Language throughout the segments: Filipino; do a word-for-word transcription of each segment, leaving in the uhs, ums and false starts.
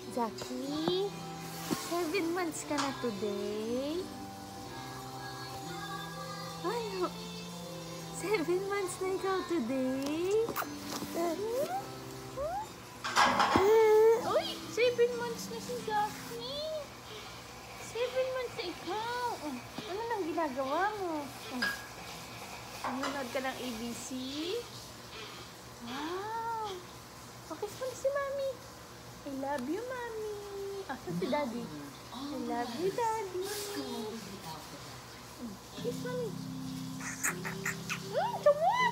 Jackie, seven months ka na today. Ano? Seven months na ikaw today? Uy! Seven months na si Jackie. Seven months na ikaw. Oh, ano nang ginagawa mo? Oh. Nanonood ka ng A B C? Wow! Pakis mo na si Mami. I love you, Mami. Asa si Daddy? I love you, Daddy. Kiss Mami. Mm, tumot!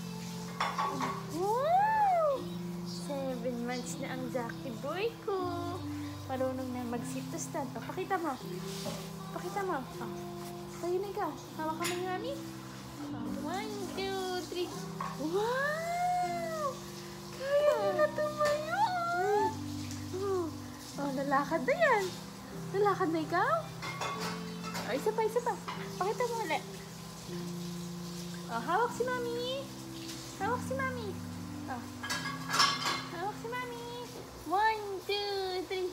Wow! Seven months na ang Jackie boy ko. Marunong na mag-sit-to-stand. Oh, pakita mo. Pakita mo. Oh. Tayo na ikaw. Hawak ka mo ni Mami. Oh, one, two, three. Wow! Kaya mo na tumayo. Oh, oh, lalakad na yan. Lalakad na ikaw? Oh, isa pa, isa pa. Pakita mo ulit. Oh, hawak si Mami. Hawak si Mami. Oh. Hawak si Mami. One, two, three.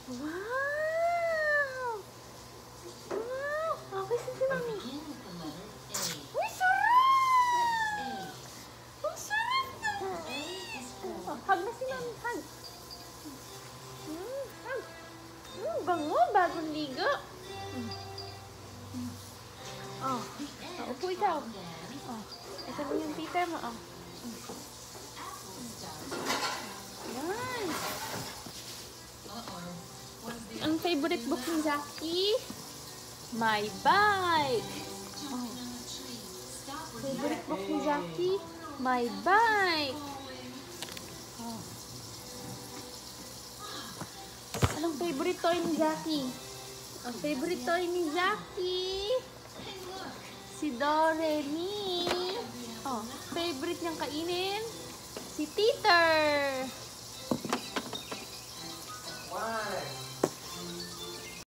Wow! Wow! Okay, si Mami. Uy, sarap! Ang sarap na! Oh, hug na si Mami. Hug. Mm, hug. Mm, bango. Bagong ligo. Mm. Mm. Oh. Oh, upo ikaw. Oh. Ito mo yung tita mo. Oh. Mm. Yan. Ang favorite book ni Jackie? My Bike. Oh. Favorite book ni Jackie? My Bike. Oh. Anong favorite toy ni Jackie? Ang favorite toy ni Jackie? Si Doremi. Oh, favorite niyang kainin? Si Teeter.